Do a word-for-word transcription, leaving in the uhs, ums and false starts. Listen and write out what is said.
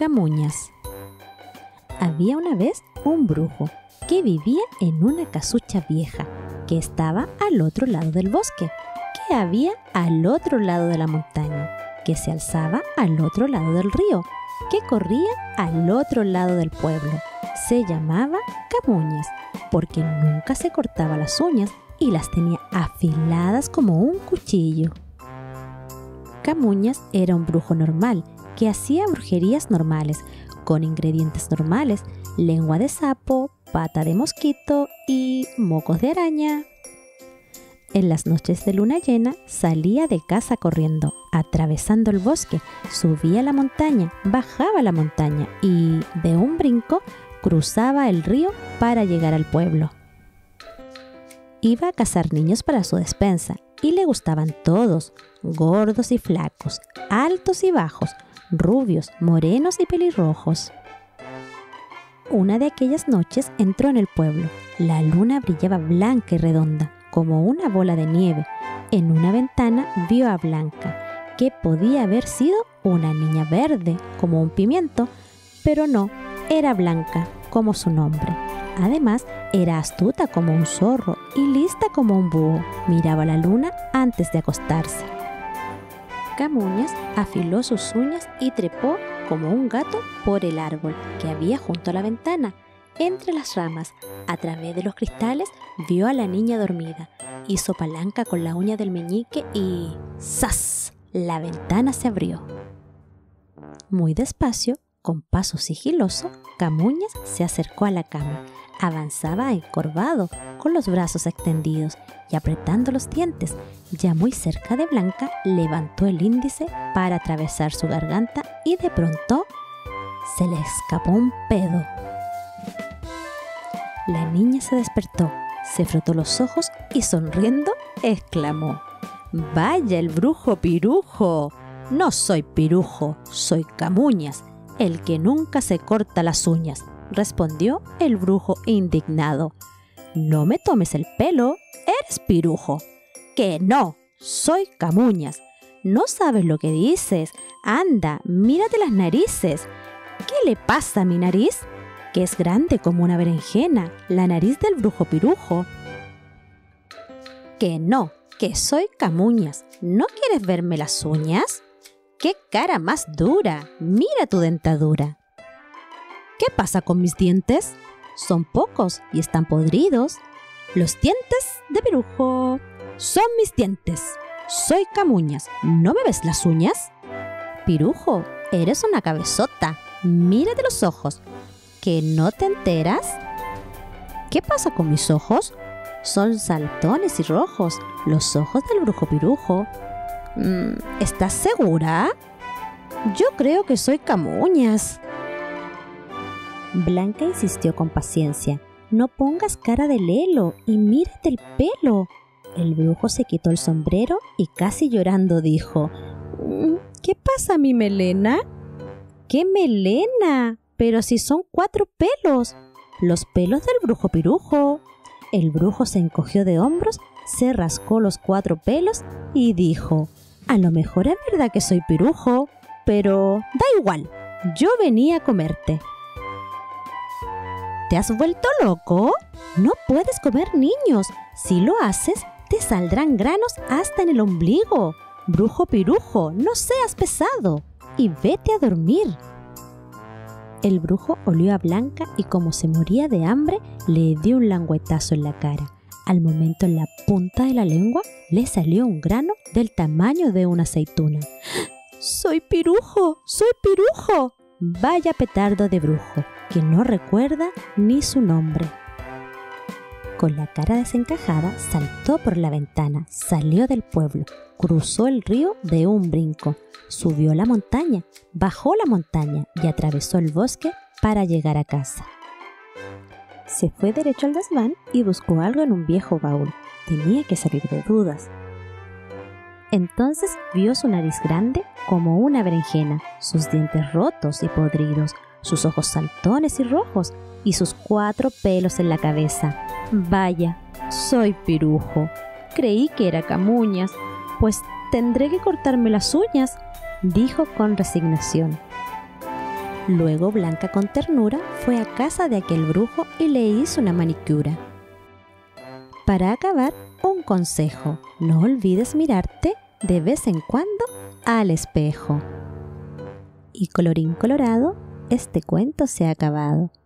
Camuñas. Había una vez un brujo que vivía en una casucha vieja que estaba al otro lado del bosque, que había al otro lado de la montaña, que se alzaba al otro lado del río, que corría al otro lado del pueblo. Se llamaba Camuñas porque nunca se cortaba las uñas y las tenía afiladas como un cuchillo. Camuñas era un brujo normal que hacía brujerías normales, con ingredientes normales, lengua de sapo, pata de mosquito y mocos de araña. En las noches de luna llena salía de casa corriendo, atravesando el bosque, subía la montaña, bajaba la montaña y, de un brinco, cruzaba el río para llegar al pueblo. Iba a cazar niños para su despensa y le gustaban todos, gordos y flacos, altos y bajos, rubios, morenos y pelirrojos. Una de aquellas noches entró en el pueblo. La luna brillaba blanca y redonda, como una bola de nieve. En una ventana vio a Blanca, que podía haber sido una niña verde, como un pimiento, pero no, era Blanca, como su nombre. Además, era astuta como un zorro y lista como un búho. Miraba la luna antes de acostarse. Camuñas afiló sus uñas y trepó como un gato por el árbol que había junto a la ventana. Entre las ramas, a través de los cristales, vio a la niña dormida. Hizo palanca con la uña del meñique y ¡zas! La ventana se abrió. Muy despacio, con paso sigiloso, Camuñas se acercó a la cama. Avanzaba encorvado, con los brazos extendidos y apretando los dientes. Ya muy cerca de Blanca, levantó el índice para atravesar su garganta y de pronto se le escapó un pedo. La niña se despertó, se frotó los ojos y sonriendo exclamó: «¡Vaya el brujo pirujo! No soy pirujo, soy Camuñas, el que nunca se corta las uñas», respondió el brujo indignado. «No me tomes el pelo, eres pirujo». «Que no, soy Camuñas. ¿No sabes lo que dices? Anda, mírate las narices». «¿Qué le pasa a mi nariz?» «Que es grande como una berenjena, la nariz del brujo pirujo». «Que no, que soy Camuñas. ¿No quieres verme las uñas?» «¡Qué cara más dura! Mira tu dentadura». «¿Qué pasa con mis dientes? Son pocos y están podridos». «Los dientes de pirujo son mis dientes. Soy Camuñas. ¿No me ves las uñas?» «Pirujo, eres una cabezota. Mírate los ojos. ¿Que no te enteras?» «¿Qué pasa con mis ojos?» «Son saltones y rojos, los ojos del brujo pirujo». Mm, ¿Estás segura? Yo creo que soy Camuñas. Blanca insistió con paciencia. «No pongas cara de lelo y mírate el pelo». El brujo se quitó el sombrero y casi llorando dijo: «¿Qué pasa a mi melena?» «¿Qué melena? Pero si son cuatro pelos, los pelos del brujo pirujo». El brujo se encogió de hombros, se rascó los cuatro pelos y dijo: «A lo mejor es verdad que soy pirujo, pero da igual, yo venía a comerte». «¿Te has vuelto loco? No puedes comer niños. Si lo haces, te saldrán granos hasta en el ombligo. Brujo pirujo, no seas pesado y vete a dormir». El brujo olió a Blanca y, como se moría de hambre, le dio un lengüetazo en la cara. Al momento, en la punta de la lengua le salió un grano del tamaño de una aceituna. «¡Soy pirujo! ¡Soy pirujo!» Vaya petardo de brujo, que no recuerda ni su nombre. Con la cara desencajada, saltó por la ventana, salió del pueblo, cruzó el río de un brinco, subió la montaña, bajó la montaña y atravesó el bosque para llegar a casa. Se fue derecho al desván y buscó algo en un viejo baúl. Tenía que salir de dudas. Entonces vio su nariz grande como una berenjena, sus dientes rotos y podridos, sus ojos saltones y rojos y sus cuatro pelos en la cabeza. «Vaya, soy pirujo. Creí que era Camuñas, pues tendré que cortarme las uñas», dijo con resignación. Luego Blanca con ternura fue a casa de aquel brujo y le hizo una manicura. Para acabar, un consejo: no olvides mirarte de vez en cuando al espejo. Y colorín colorado, este cuento se ha acabado.